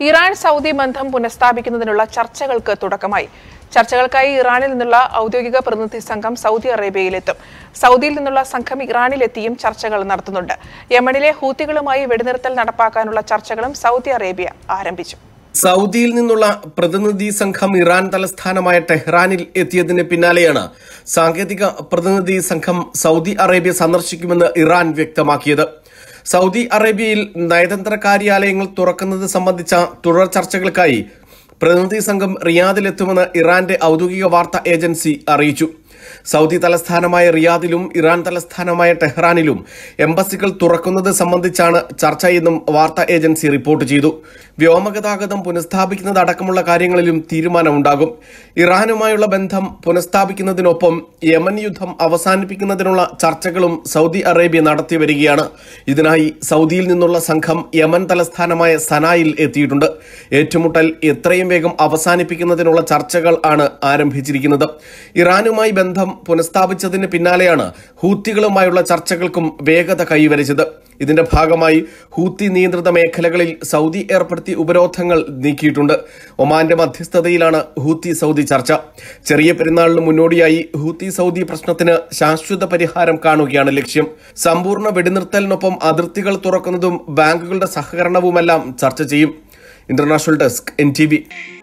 Iran Saudi ബന്ധം പുനഃസ്ഥാപിക്കുന്നതിനുള്ള ചർച്ചകൾക്ക് തുടക്കമായി. ചർച്ചകൾക്കായി ഇറാനിൽ നിന്നുള്ള ഔദ്യോഗിക പ്രതിനിധി സംഘം സൗദി അറേബ്യയിലെത്തും. സൗദിയിൽ നിന്നുള്ള സംഘം ഇറാനിലെത്തിയും ചർച്ചകൾ നടത്തുന്നുണ്ട്. യമനിലെ ഹൂത്തികളുമായി വെടിനിർത്തൽ നടപ്പാക്കാനുള്ള ചർച്ചകളും സൗദി അറേബ്യ ആരംഭിച്ചു. സൗദിയിൽ നിന്നുള്ള പ്രതിനിധി സംഘം ഇറാൻ തലസ്ഥാനമായ ടെഹ്റാനിൽ എത്തിയതിന് പിന്നാലെയാണ് സാങ്കേതിക പ്രതിനിധി സംഘം സൗദി അറേബ്യ സന്ദർശിക്കുമെന്ന് ഇറാൻ വ്യക്തമാക്കിയത്. സൗദി അറേബ്യയിൽ നയതന്ത്ര കാര്യാലയങ്ങൾ തുറക്കുന്നത് സംബന്ധിച്ച തുടർ ചർച്ചകൾക്കായി പ്രതിനിധി സംഘം റിയാദിലെത്തുമെന്ന് ഇറാന്റെ ഔദ്യോഗിക വാർത്താ ഏജൻസി അറിയിച്ചു. സൗദി തലസ്ഥാനമായ റിയാദിലും ഇറാൻ തലസ്ഥാനമായ ടെഹ്റാനിലും എംബസികൾ തുറക്കുന്നത് സംബന്ധിച്ചാണ് ചർച്ചയെന്നും വാർത്താ ഏജൻസി റിപ്പോർട്ട് ചെയ്തു. വ്യോമഗതാഗതം പുനഃസ്ഥാപിക്കുന്നതടക്കമുള്ള കാര്യങ്ങളിലും തീരുമാനമുണ്ടാകും. ഇറാനുമായുള്ള ബന്ധം പുനഃസ്ഥാപിക്കുന്നതിനൊപ്പം യമൻ യുദ്ധം അവസാനിപ്പിക്കുന്നതിനുള്ള ചർച്ചകളും സൗദി അറേബ്യ നടത്തിവരികയാണ്. ഇതിനായി സൗദിയിൽ നിന്നുള്ള സംഘം യമൻ തലസ്ഥാനമായ സനായിൽ എത്തിയിട്ടുണ്ട്. ഏറ്റുമുട്ടൽ എത്രയും വേഗം അവസാനിപ്പിക്കുന്നതിനുള്ള ചർച്ചകൾ ആണ് ആരംഭിച്ചിരിക്കുന്നത്. ഇറാനുമായി ബന്ധം പുനഃസ്ഥാപിച്ചതിന് പിന്നാലെയാണ് ഹൂത്തികളുമായുള്ള ചർച്ചകൾക്കും വേഗത കൈവരിച്ചത്. ഇതിന്റെ ഭാഗമായി ഹൂത്തി നിയന്ത്രിത മേഖലകളിൽ സൗദി ഏർപ്പെടുത്തിയ ഉപരോധങ്ങൾ നീക്കിയിട്ടുണ്ട്. ഒമാന്റെ മധ്യസ്ഥതയിലാണ് ഹൂത്തി സൗദി ചർച്ച. ചെറിയ പെരുന്നാളിന് മുന്നോടിയായി ഹൂത്തി സൗദി പ്രശ്നത്തിന് ശാശ്വത പരിഹാരം കാണുകയാണ് ലക്ഷ്യം. സമ്പൂർണ്ണ വെടിനിർത്തലിനൊപ്പം അതിർത്തികൾ തുറക്കുന്നതും ബാങ്കുകളുടെ സഹകരണവുമെല്ലാം ചർച്ച ചെയ്യും. International desk NTV.